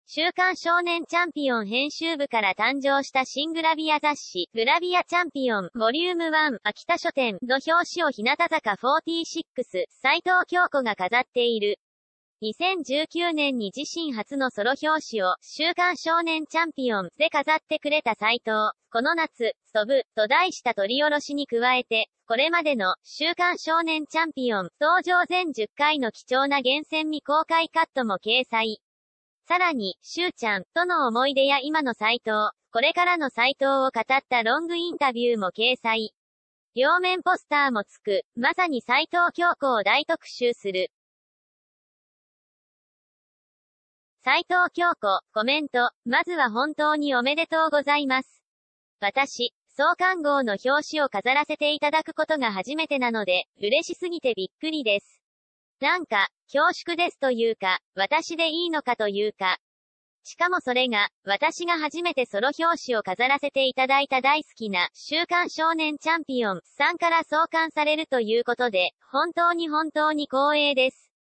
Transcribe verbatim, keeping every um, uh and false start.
週刊少年チャンピオン編集部から誕生した新グラビア雑誌、グラビアチャンピオン、ボリュームワン、秋田書店の表紙を日向坂フォーティーシックス、斉藤京子が飾っている。にせんじゅうきゅうねんに自身初のソロ表紙を、週刊少年チャンピオンで飾ってくれた斉藤。この夏、飛ぶ、と題した取り下ろしに加えて、これまでの、週刊少年チャンピオン、登場全じゅっかいの貴重な厳選未公開カットも掲載。さらに、しゅうちゃんとの思い出や今の斉藤、これからの斉藤を語ったロングインタビューも掲載。両面ポスターもつく、まさに斉藤京子を大特集する。斉藤京子、コメント、まずは本当におめでとうございます。私、創刊号の表紙を飾らせていただくことが初めてなので、嬉しすぎてびっくりです。なんか、恐縮ですというか、私でいいのかというか。しかもそれが、私が初めてソロ表紙を飾らせていただいた大好きな、週刊少年チャンピオンさんから創刊されるということで、本当に本当に光栄です。